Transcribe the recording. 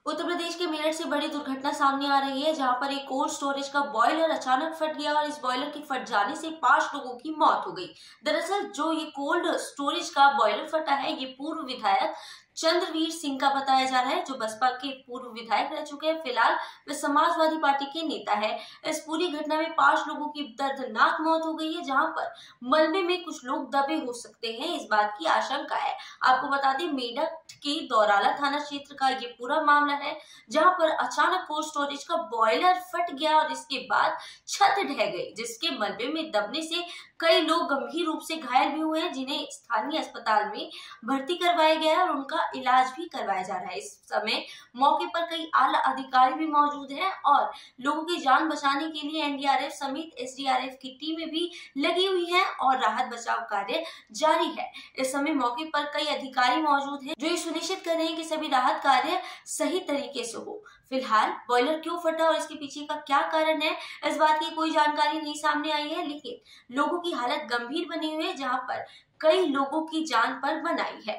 उत्तर प्रदेश के मेरठ से बड़ी दुर्घटना सामने आ रही है, जहां पर एक कोल्ड स्टोरेज का बॉयलर अचानक फट गया और इस बॉयलर के फट जाने से 5 लोगों की मौत हो गई। दरअसल जो ये कोल्ड स्टोरेज का बॉयलर फटा है, ये पूर्व विधायक चंद्रवीर सिंह का बताया जा रहा है, जो बसपा के पूर्व विधायक रह चुके हैं। फिलहाल वे समाजवादी पार्टी के नेता है। इस पूरी घटना में 5 लोगों की दर्दनाक मौत हो गई है, जहां पर मलबे में कुछ लोग दबे हो सकते हैं, इस बात की आशंका है। आपको बता दें, मेरठ के दौराला थाना क्षेत्र का ये पूरा मामला है, जहां पर अचानक कोल्ड स्टोरेज का बॉयलर फट गया और इसके बाद छत ढह गई, जिसके मलबे में दबने से कई लोग गंभीर रूप से घायल भी हुए हैं, जिन्हें स्थानीय अस्पताल में भर्ती करवाया गया है और उनका इलाज भी करवाया जा रहा है। इस समय मौके पर कई आला अधिकारी भी मौजूद हैं और लोगों की जान बचाने के लिए एनडीआरएफ समेत एसडीआरएफ की टीमें भी लगी हुई हैं और राहत बचाव कार्य जारी है। इस समय मौके पर कई अधिकारी मौजूद हैं, जो ये सुनिश्चित कर रहे हैं कि सभी राहत कार्य सही तरीके से हो। फिलहाल बॉयलर क्यों फटा और इसके पीछे का क्या कारण है, इस बात की कोई जानकारी नहीं सामने आई है, लेकिन लोगों की हालत गंभीर बनी हुई है, जहां पर कई लोगों की जान पर बन आई है।